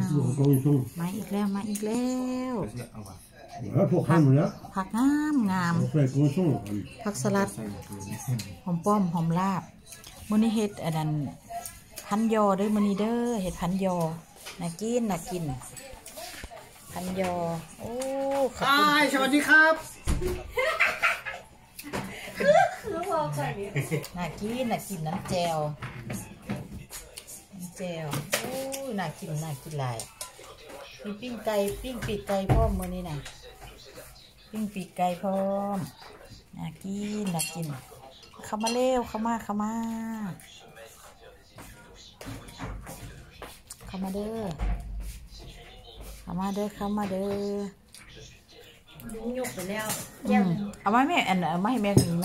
มาอีกแล้วมาอีกแล้วผักงามงามผักสลัดหอมป้อมหอมลาบมื้อนี้เฮ็ดอันนั้นพันยอเด้อมื้อนี้เด้อเฮ็ดพันยอน่ากินน่ากินพันยอโอ้ขอบคุณสวัสดีครับน่ากินน่ากินน้ำแจวโอ้น่ากินหลายมีปิ้งไก่ปิ้งปีกไก่พร้อมมื้อนี้น่ะปิ้งปีกไก่พร้อมน่ากินเข้ามาเร็วเข้ามาเด้อเข้ามาเด้อยุบไปแล้วเอาไว้แม่อันเอาไว้ให้แม่กินไหม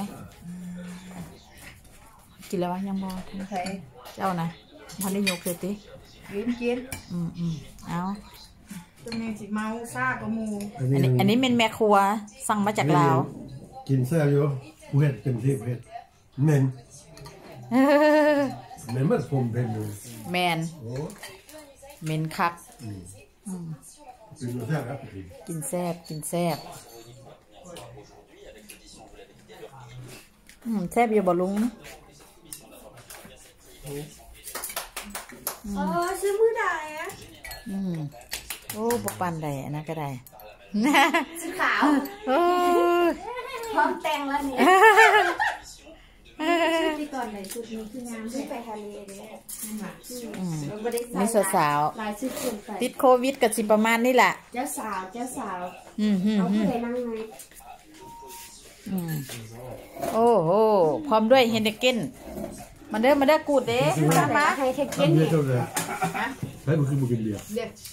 กินแล้ววะยังบ่ใครเจ้านะพอได้ยกเลยติกินเอาตัวนี้สิเมาซ่ากับมูอันนี้เป็นแม่ครัวสั่งมาจากลาวกินแซ่บอยู่ผู้เห็ดเต็มที่ผู้เห็ดเมนมันผมเป็นอยู่แมนเมนคักกินแซ่บแซ่บอยู่บ่ลุงซื้อมือได้อะโอ้ปปันได้นะก็ได้ซื้อขาวพร้อมแต่งแล้วนี่ชุดที่ก่อนไหนชุดนี้คืองามที่ไปทะเลเลยนี่สาวติดโควิดกับสิประมาณนี่แหละเจ้าสาวเอาผู้ใดนั่งไงโอ้โหพร้อมด้วยเฮนเดเกนมาเด้อกูดเด้มาให้เฮนเดเกนเนี่ยให้มันคือบุกินเบียร์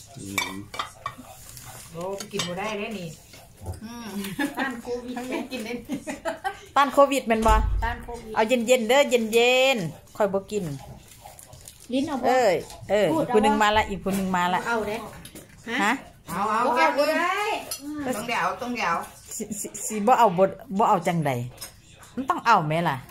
โอ้กินบ่ได้เลยนี่ต้านโควิดกินได้ต้านโควิดมันบ่เอาเย็นเด้อเย็นคอยบ่กินลิ้นเอาบ่อีกคนนึงมาละเอาเด้ฮะเอาบ่ได้ต้องเดี๋ยวสิบ่เอาจังใดมันต้องเอาไหมล่ะ